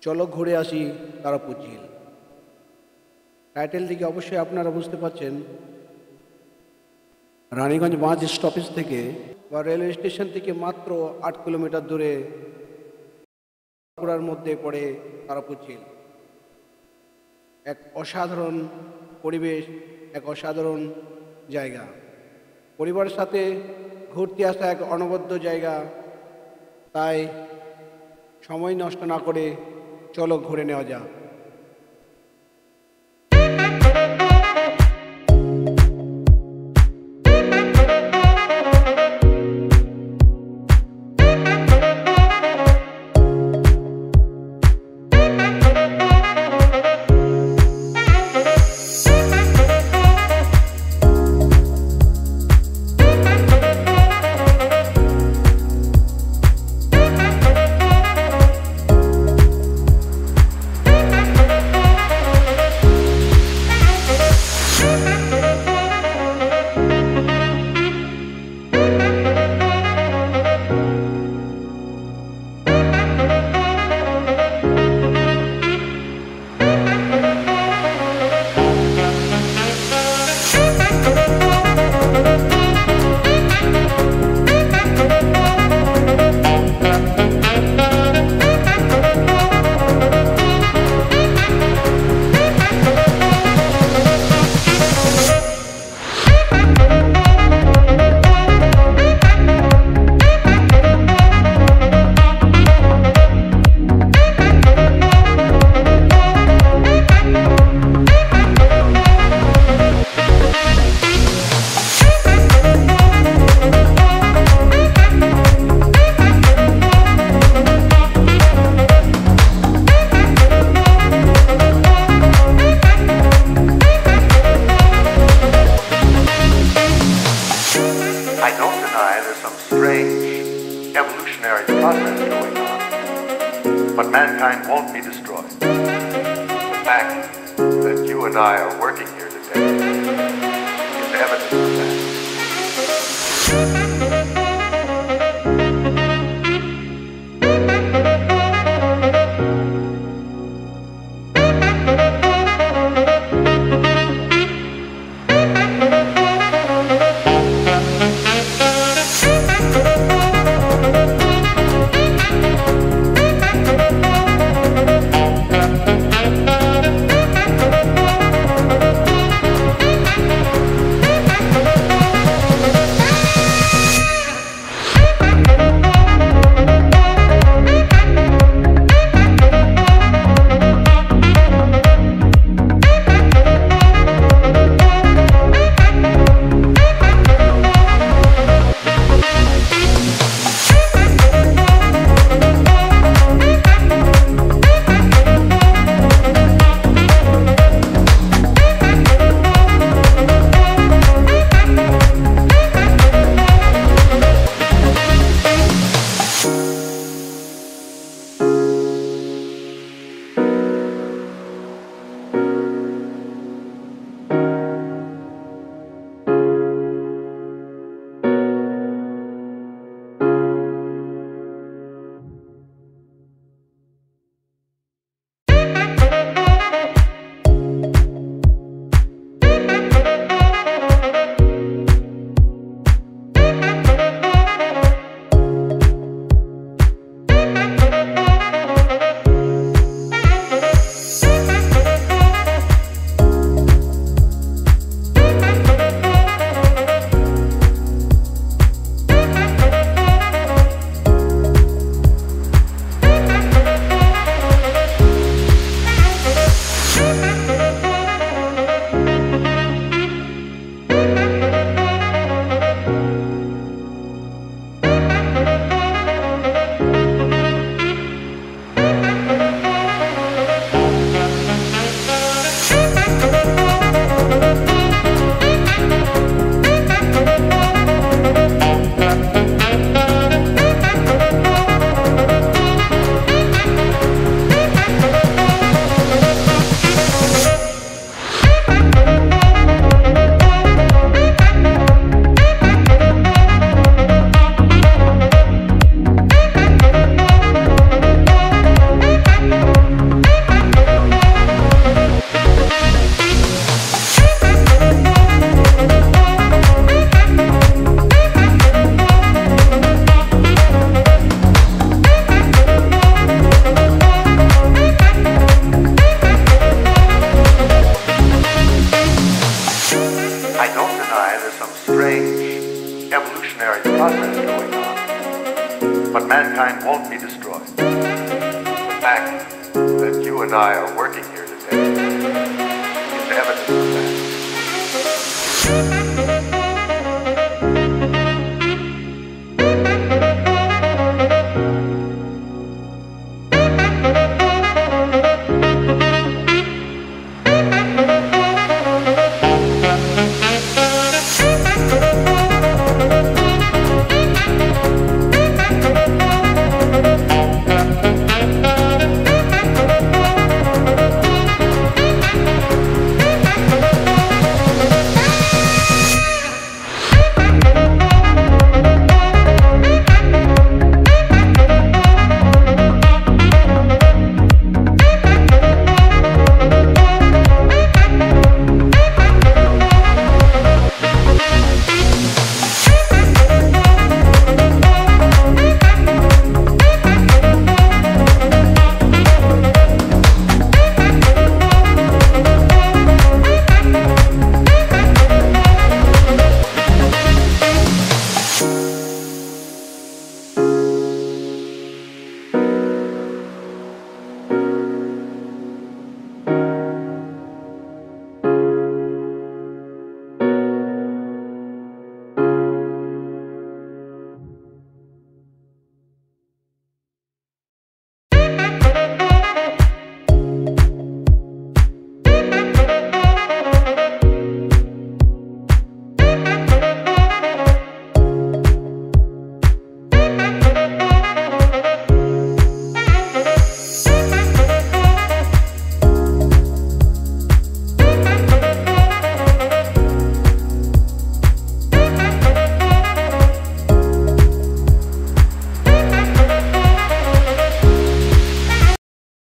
চলো ঘুরে আসি তারাপুর ঝিল। টাইটেল থেকে অবশ্যই আপনারা বুঝতে পারছেন রানীগঞ্জ বাস স্টপেজ থেকে বা রেলওয়ে স্টেশন থেকে মাত্র 8 কিলোমিটার দূরে পুরার মধ্যে পড়ে তারাপুর ঝিল। এক অসাধারণ পরিবেশ, এক অসাধারণ জায়গা, পরিবারের সাথে ঘুরতে আসা এক অনবদ্য জায়গা। তাই সময় নষ্ট না করে চলো ঘুরে নেওয়া যাক। Evolutionary process going on, but mankind won't be destroyed. The fact that you and I are working here today is evidence of that. The fact that you and I are working here